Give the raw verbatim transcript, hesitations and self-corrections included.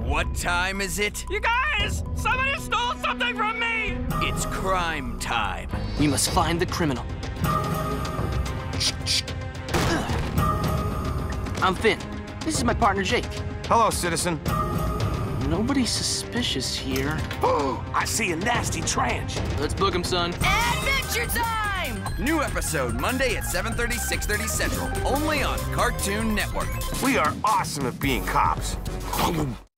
What time is it? You guys! Somebody stole something from me! It's crime time. We must find the criminal. I'm Finn. This is my partner, Jake. Hello, citizen. Nobody suspicious here. Oh, I see a nasty tranche. Let's book him, son. Adventure time! New episode Monday at seven thirty, six thirty Central, only on Cartoon Network. We are awesome at being cops.